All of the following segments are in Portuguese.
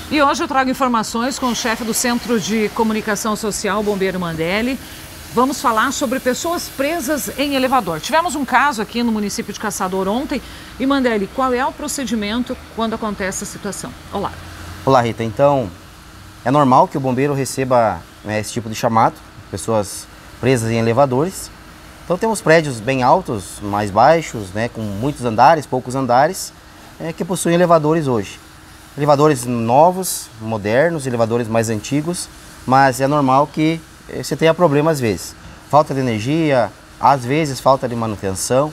E hoje eu trago informações com o chefe do Centro de Comunicação Social, Bombeiro Mandelli. Vamos falar sobre pessoas presas em elevador. Tivemos um caso aqui no município de Caçador ontem. E Mandelli, qual é o procedimento quando acontece essa situação? Olá. Olá, Rita. Então, é normal que o bombeiro receba esse tipo de chamado, pessoas presas em elevadores. Então temos prédios bem altos, mais baixos, com muitos andares, poucos andares, que possuem elevadores hoje. Elevadores novos, modernos, elevadores mais antigos, mas é normal que você tenha problema às vezes. Falta de energia, às vezes falta de manutenção,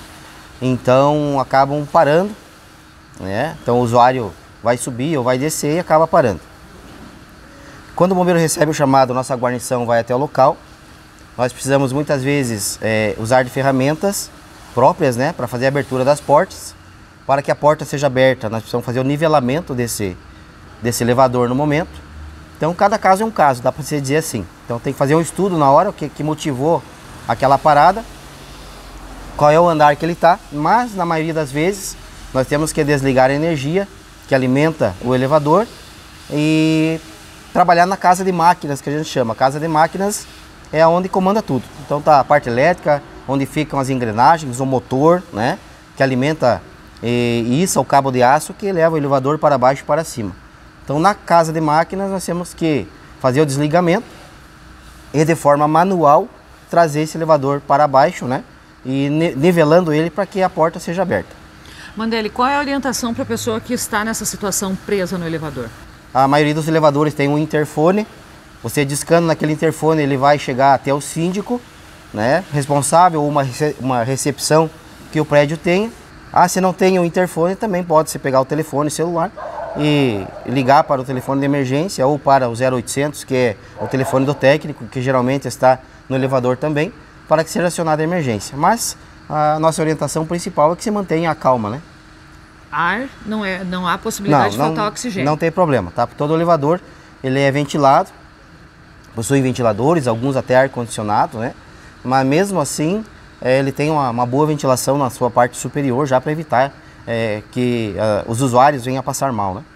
Então acabam parando, Então o usuário vai subir ou vai descer e acaba parando. Quando o bombeiro recebe o chamado, nossa guarnição vai até o local. Nós precisamos muitas vezes usar de ferramentas próprias, para fazer a abertura das portas. Para que a porta seja aberta, nós precisamos fazer o nivelamento desse elevador no momento. Então, cada caso é um caso, dá para você dizer assim. Então, tem que fazer um estudo na hora, o que motivou aquela parada, qual é o andar que ele está, mas, na maioria das vezes, nós temos que desligar a energia que alimenta o elevador e trabalhar na casa de máquinas, que a gente chama. A casa de máquinas é onde comanda tudo. Então, tá a parte elétrica, onde ficam as engrenagens, o motor, que alimenta e isso é o cabo de aço que leva o elevador para baixo e para cima. Então, na casa de máquinas, nós temos que fazer o desligamento e, de forma manual, trazer esse elevador para baixo, e nivelando ele para que a porta seja aberta. Mandelli, qual é a orientação para a pessoa que está nessa situação presa no elevador? A maioria dos elevadores tem um interfone. Você discando naquele interfone, ele vai chegar até o síndico, responsável ou uma recepção que o prédio tenha. Se não tem o interfone, também pode-se pegar o telefone celular e ligar para o telefone de emergência ou para o 0800, que é o telefone do técnico, que geralmente está no elevador também, para que seja acionada a emergência. Mas a nossa orientação principal é que se mantenha a calma, Ar, não há possibilidade de faltar oxigênio? Não tem problema, tá? Todo o elevador ele é ventilado, possui ventiladores, alguns até ar-condicionado, Mas mesmo assim, ele tem uma boa ventilação na sua parte superior, já para evitar que os usuários venham a passar mal,